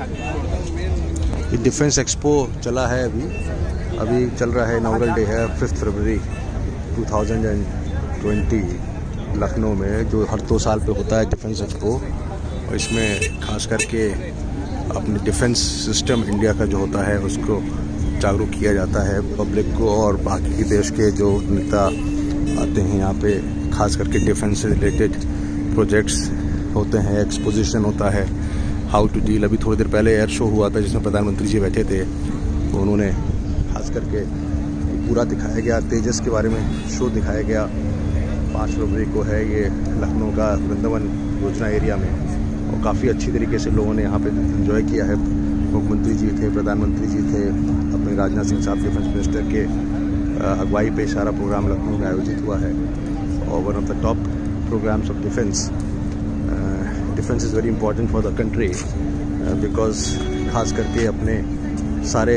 ये defence expo चला है अभी चल रहा है। इनॉग्रल डे है 5 फरवरी 2020 लखनऊ में, जो हर 2 साल पे होता है डिफेंस एक्सपो। और इसमें खास करके अपने डिफेंस सिस्टम इंडिया का जो होता है उसको जागरूक किया जाता है पब्लिक को, और बाकी के देश के जो नेता आते हैं यहाँ पे, खास करके डिफेंस से रिलेटेड प्रोजेक्ट्स होते हैं, एक्सपोजिशन होता है, हाउ टू डील। अभी थोड़ी देर पहले एयर शो हुआ था जिसमें प्रधानमंत्री जी बैठे थे, तो उन्होंने खास करके पूरा दिखाया गया, तेजस के बारे में शो दिखाया गया। 5 फरवरी को है ये लखनऊ का वृंदावन योजना एरिया में, और काफ़ी अच्छी तरीके से लोगों ने यहाँ पे एंजॉय किया है। मुख्यमंत्री जी थे, प्रधानमंत्री जी थे, अपने राजनाथ सिंह साहब डिफेंस मिनिस्टर के अगुवाई पे सारा प्रोग्राम लखनऊ में आयोजित हुआ है। और one of the top programs of defence is very important for the country, because खास करके अपने सारे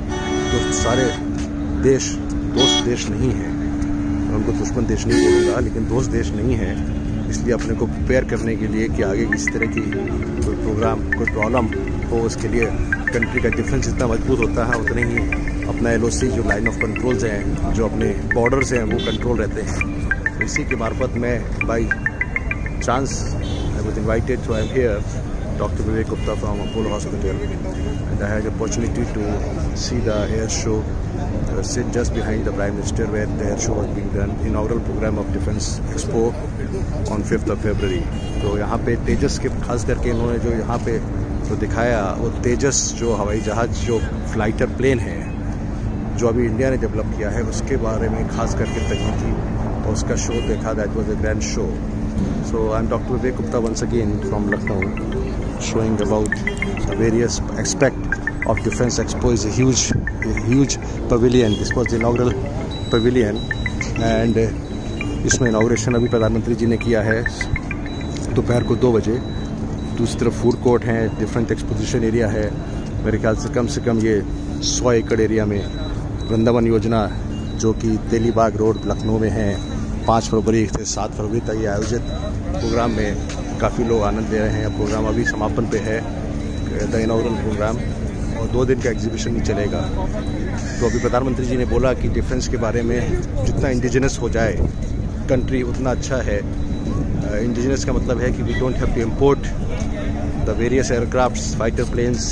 देश दोस्त देश नहीं हैं, उनको दुश्मन देश नहीं बोलूँगा, लेकिन दोस्त देश नहीं है। इसलिए अपने को प्रिपेयर करने के लिए कि आगे किसी तरह की कोई प्रोग्राम, कोई प्रॉब्लम हो, उसके लिए कंट्री का डिफेंस जितना मजबूत होता है उतने ही अपना LOC जो लाइन ऑफ कंट्रोल्स हैं, जो अपने बॉर्डर्स हैं, वो कंट्रोल रहते हैं। तो इसी के मार्फत मैं by chance I was invited, so I am here, Dr. Vivek Gupta from Apollo Hospital, and I had the opportunity to see the air show, sit just behind the Prime Minister where the air show was being done, inaugural program of Defense Expo on 5th of February. तो यहाँ पे तेजस के खास करके इन्होंने जो यहाँ पे तो दिखाया, वो तेजस जो हवाई जहाज़, जो फ्लाइटर प्लेन है, जो अभी इंडिया ने डेवलप किया है, उसके बारे में खास करके तकनीकी और उसका शो देखा। That was a grand show. So I'm Dr. Vivek Gupta once again from Lucknow, showing about the various aspects of Defense Expo. Is a huge pavilion. This was the inaugural pavilion, and इसमें inauguration अभी प्रधानमंत्री जी ने किया है दोपहर को 2 बजे। दूसरी तरफ फूड कोर्ट है, डिफरेंट एक्सपोजिशन एरिया है। मेरे ख्याल से कम ये 100 एकड़ एरिया में वृंदावन योजना, जो कि तेलीबाग रोड लखनऊ में है, 5 फरवरी से 7 फरवरी तक ये आयोजित प्रोग्राम में काफ़ी लोग आनंद ले रहे हैं। प्रोग्राम अभी समापन पे है, द इनॉग्रल प्रोग्राम, और 2 दिन का एग्जीबिशन ही चलेगा। तो अभी प्रधानमंत्री जी ने बोला कि डिफेंस के बारे में जितना इंडिजिनस हो जाए कंट्री उतना अच्छा है। इंडिजिनस का मतलब है कि we don't have to import the various aircrafts, fighter planes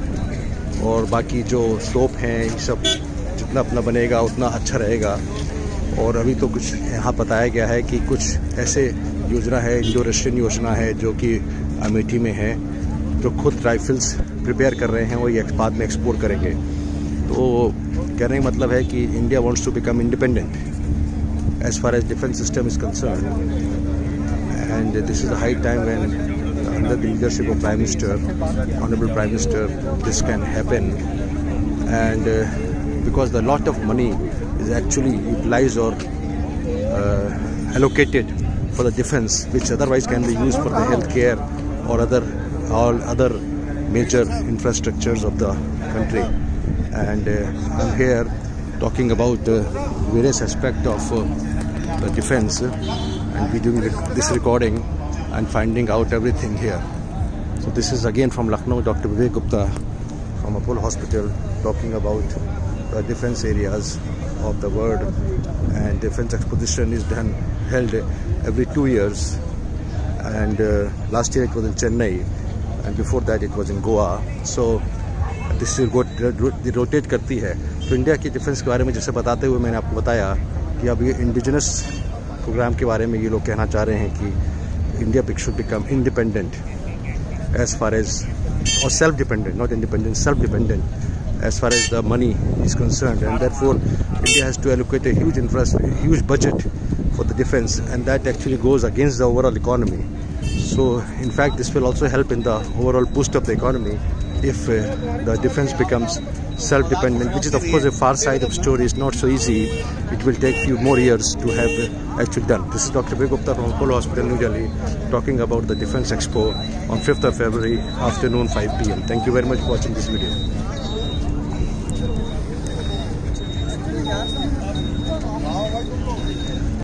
और बाकी जो तोप हैं, ये सब जितना अपना बनेगा उतना अच्छा रहेगा। और अभी तो कुछ यहाँ बताया गया है कि कुछ ऐसे योजना है, इंडो रशियन योजना है, जो कि अमेठी में है, जो खुद राइफल्स प्रिपेयर कर रहे हैं, वो ये बाद में एक्सपोर्ट करेंगे। तो कहने का मतलब है कि India wants to become independent as far as defence system is concern, and this is a high time when under the leadership of prime minister, honourable prime minister, this can happen. And because the lot of money is actually utilized or allocated for the defense, which otherwise can be used for the healthcare or all other major infrastructures of the country. And I'm here talking about various aspects of the defense, and we doing this recording and finding out everything here. So this is again from Lucknow, Dr. Vivek Gupta from Apollo Hospital, talking about the defense areas of the world. And defense exposition is held every 2 years, and last year it was in Chennai, and before that it was in Goa. So this is rotate करती है। तो India की defence के बारे में जैसे बताते हुए मैंने आपको बताया कि अब ये इंडिजिनस प्रोग्राम के बारे में ये लोग कहना चाह रहे हैं कि India should become independent as far as, और self dependent, not independent, self dependent as far as the money is concerned, and therefore India has to allocate a huge budget for the defense, and that actually goes against the overall economy. So in fact this will also help in the overall boost of the economy if the defense becomes self-dependent, which is of course a far side of story. It's not so easy. It will take few more years to have actually done. This is Dr. Vivek Gupta from Apollo Hospital, New Delhi, talking about the Defense Expo on 5th of February afternoon 5 PM. Thank you very much for watching this video.